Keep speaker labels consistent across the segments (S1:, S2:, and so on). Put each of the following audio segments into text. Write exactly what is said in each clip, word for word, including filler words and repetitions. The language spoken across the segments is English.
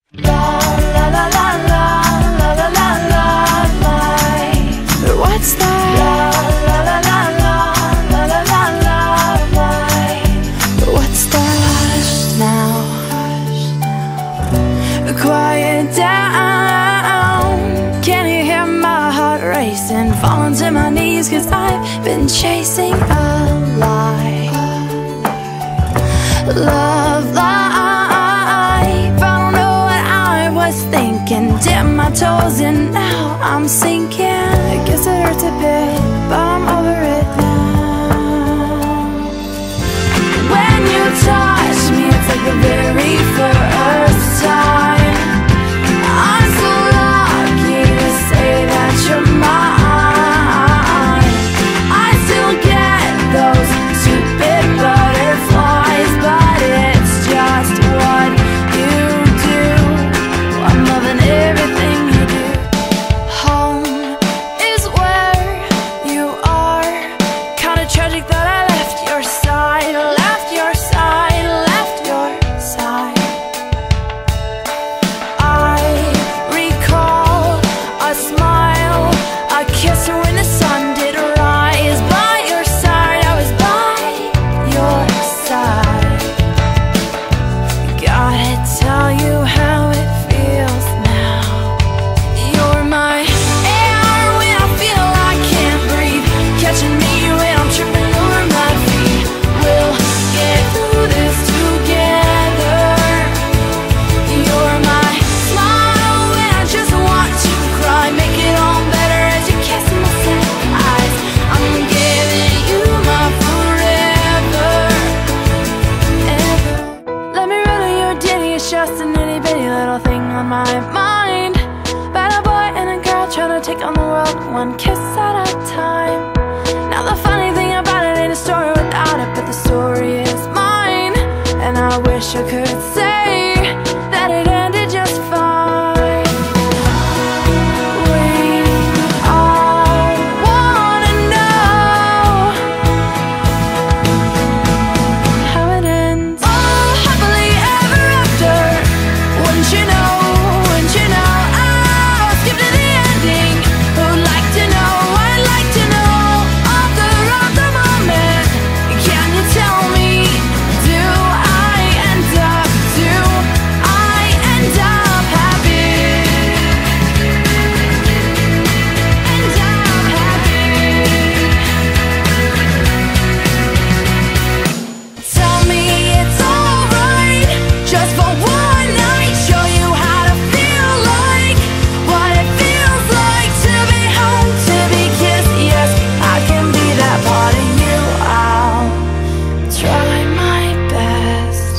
S1: La la la la la la la la la la. What's that? La la la la la la la la la la. What's that? Hush now, quiet down. Can you hear my heart racing? Falling to my knees 'cause I've been chasing a lie. Love life, I don't know what I was thinking. Dip my toes in, now I'm sinking. I guess it hurts a bit, but I'm over it now. When you touch me, it's like the very first time. I'm so lucky to say that you're mine. I still get those stupid butterflies, but it's just what you do. I'm loving everything you do. Home is where you are. Kinda tragic that I left your side, left your side, left your side. I recall a smile, a kiss when the sun did rise. By your side, I was by your side. Gotta tell you how it feels now. You're my air when I feel I can't breathe, catching me when I'm tripping over my feet. We'll get through this together. You're my smile when I just want to cry, make it all better as you kiss my sad eyes. I'm giving you my forever, ever. Let me riddle your ditty, it's just an itty bitty little thing on my mind. About a boy and a girl trying to take on the world one kiss at a time. Now the funny thing about it ain't a story without it, but the story is mine. And I wish I could say that it ended just fine. We all wanna know how it ends. Oh, happily ever after. Wouldn't you know, wouldn't you know? Oh, skip to the ending. Who'd like to know? I'd like to know. Author of the moment. Can you tell me? Do I end up? Do I end up happy? End up happy? Tell me it's alright, just for one night. Show you how to feel like, what it feels like to be home, to be kissed. Yes, I can be that part of you. I'll try my best.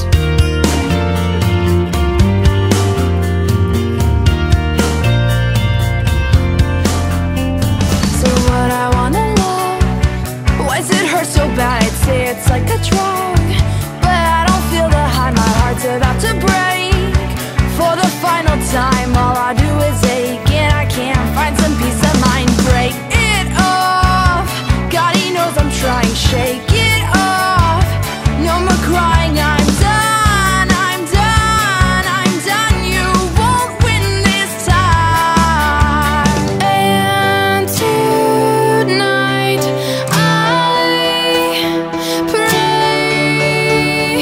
S1: So what I wanna love, why does it hurt so bad? I'd say it's like a drug, but I don't feel the high. My heart's about to break for the final time. All I do is ache, and I can't find some peace of mind. Break it off, God, he knows I'm trying. Shake it off, no more crying. I'm done, I'm done, I'm done. You won't win this time. And tonight I pray,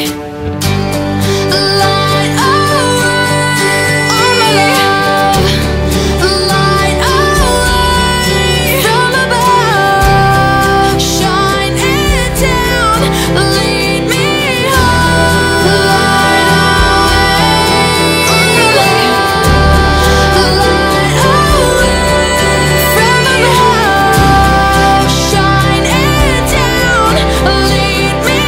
S1: light away all my love, light away from above, shine it down, lead me home. Light away, light away from above, shine it down, lead me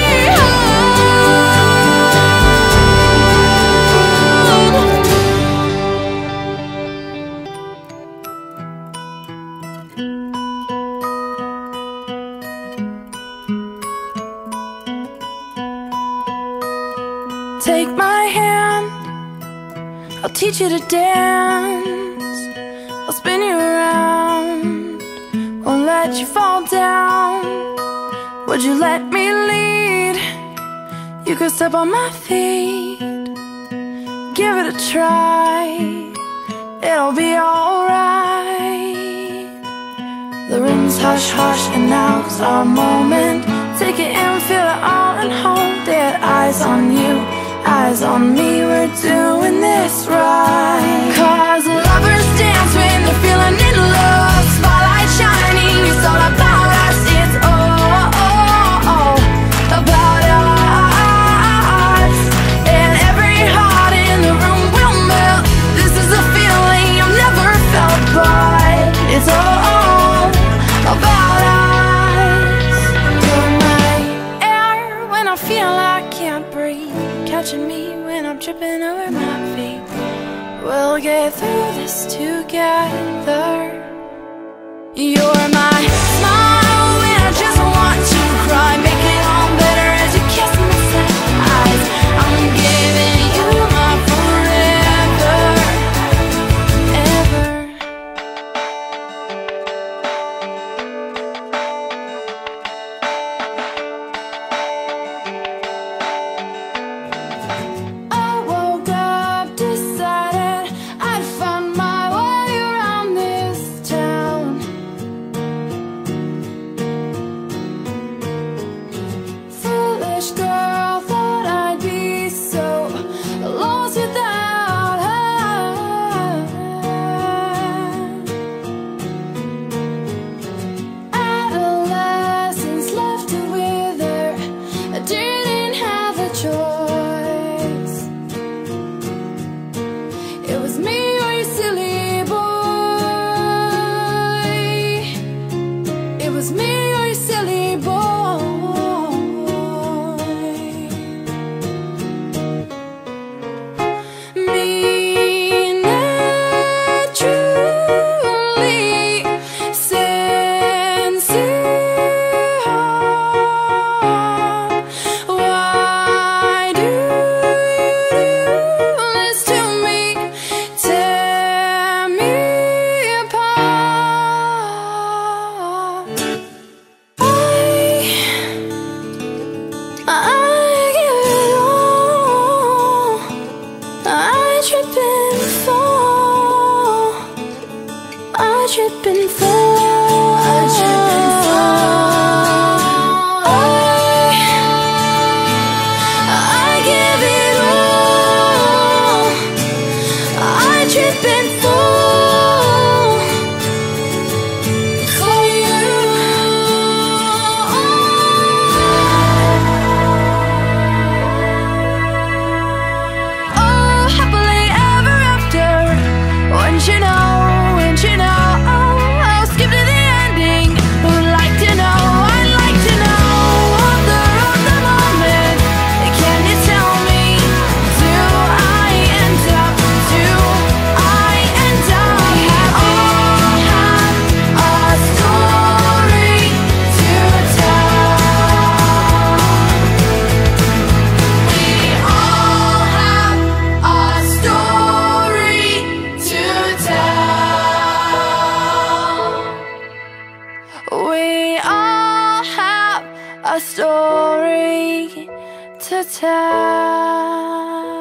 S1: home. Take my hand, I'll teach you to dance. I'll spin you around, won't let you fall down. Would you let me lead? You could step on my feet, give it a try. It'll be alright. The room's hush hush and now's our moment. Take it in, feel it all and hold it. Eyes on you, eyes on me, we're doing this right. Cause lovers dance when they're feeling in love. Spotlight shining, it's all about us. It's all about us. And every heart in the room will melt. This is a feeling you've never felt, but it's all about us. You're my air when I feel I can't breathe, catching me when I'm tripping over my feet. We'll get through this together. You're my smile when I just want to cry. Make it all better as you kiss my eyes. I'm giving you my forever, ever. I woke up, decided I'd find my way around this town. Foolish girl, thought I'd be so lost without her. Adolescence left to wither, I didn't have a choice. It was me or you silly boy. It was me or you silly boy. Mean it truly, sincere. Why do you do this to me? Tear me apart. I, I give it all. I trip and fall. I trip and fall. I trip and fall. I, I give it all. I trip and fall for you. Oh, happily ever after. Wouldn't you know, wouldn't you know? I'll skip to the ending. Who'd like to know? I'd like to know. Author of the moment. Can you tell me? Do I end up? Do I end up? We all have a story to tell. We all have a story to tell. We all have a story to tell.